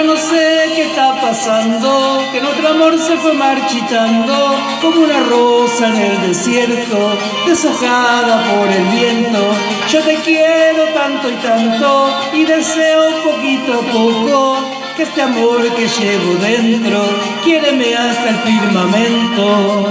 no sé qué está pasando, que nuestro amor se fue marchitando como una rosa en el desierto, deshojada por el viento. Yo te quiero tanto y tanto, y deseo poquito a poco que este amor que llevo dentro, quiéreme hasta el firmamento.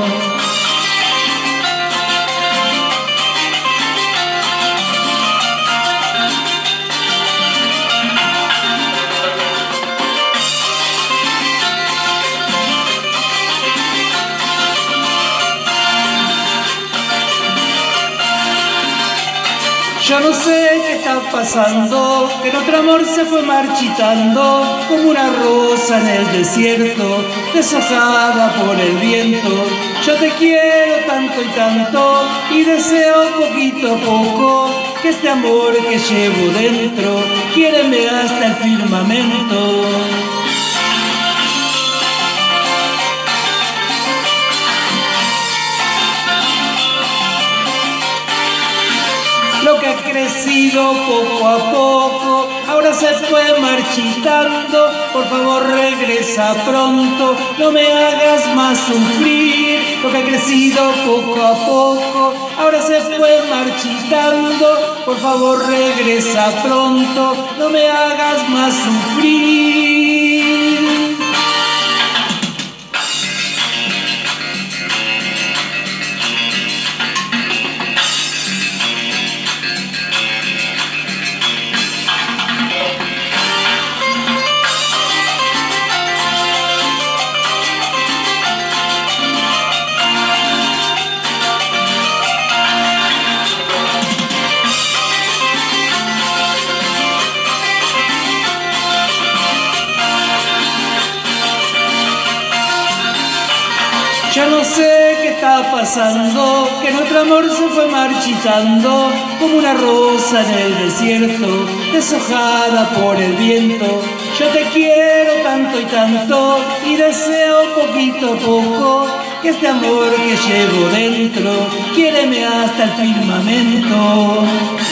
Yo no sé qué está pasando, que nuestro amor se fue marchitando como una rosa en el desierto, deshojada por el viento. Yo te quiero tanto y tanto, y deseo poquito a poco que este amor que llevo dentro, quiéreme hasta el firmamento. Lo que ha crecido poco a poco, ahora se fue marchitando. Por favor regresa pronto, no me hagas más sufrir. Lo que ha crecido poco a poco, ahora se fue marchitando. Por favor regresa pronto, no me hagas más sufrir. Yo no sé qué está pasando, que nuestro amor se fue marchitando como una rosa en el desierto, deshojada por el viento. Yo te quiero tanto y tanto, y deseo poquito a poco que este amor que llevo dentro, quiéreme hasta el firmamento.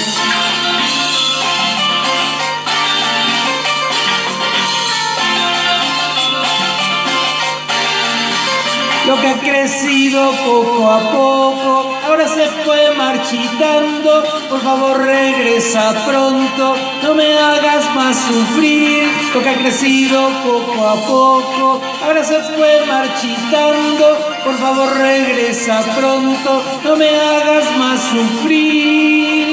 Lo que ha crecido poco a poco, ahora se fue marchitando. Por favor regresa pronto, no me hagas más sufrir. Lo que ha crecido poco a poco, ahora se fue marchitando. Por favor regresa pronto, no me hagas más sufrir.